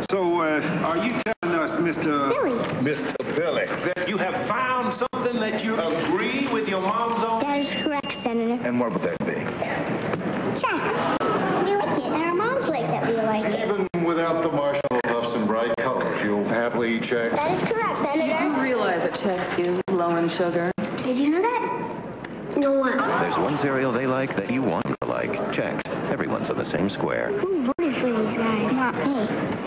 So, are you telling us, Mr. Mr. Billy, that you have found something that you agree with your mom's on? That is correct, Senator. And what would that be? Chex. We like it, and our moms like that we like it. Even without the marshmallow puffs and bright colors, you'll happily eat Chex? That is correct, Senator. You realize that Chex is low in sugar? Did you know that? No one. There's one cereal they like that you want to like. Chex. Everyone's on the same square. Who voted for these guys? Not me.